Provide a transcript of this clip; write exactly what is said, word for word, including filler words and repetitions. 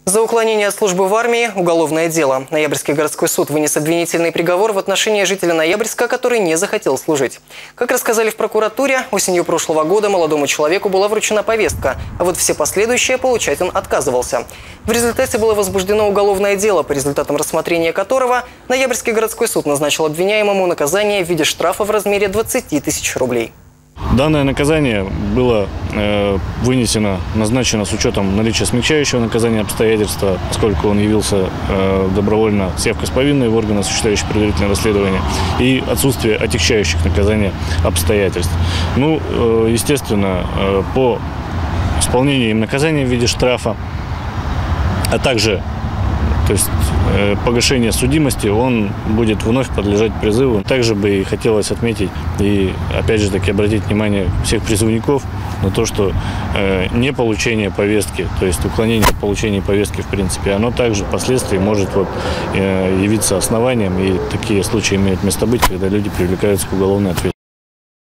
За уклонение от службы в армии – уголовное дело. Ноябрьский городской суд вынес обвинительный приговор в отношении жителя Ноябрьска, который не захотел служить. Как рассказали в прокуратуре, осенью прошлого года молодому человеку была вручена повестка, а вот все последующие получать он отказывался. В результате было возбуждено уголовное дело, по результатам рассмотрения которого Ноябрьский городской суд назначил обвиняемому наказание в виде штрафа в размере двадцати тысяч рублей. Данное наказание было э, вынесено, назначено с учетом наличия смягчающего наказания обстоятельства, поскольку он явился э, добровольно с явкой с повинной в органы, осуществляющие предварительное расследование, и отсутствие отягчающих наказания обстоятельств. Ну, э, естественно, э, по исполнению им наказания в виде штрафа, а также то есть э, погашение судимости, он будет вновь подлежать призыву. Также бы и хотелось отметить и опять же таки обратить внимание всех призывников на то, что э, не получение повестки, то есть уклонение от получения повестки в принципе, оно также впоследствии может вот, э, явиться основанием, и такие случаи имеют место быть, когда люди привлекаются к уголовной ответственности.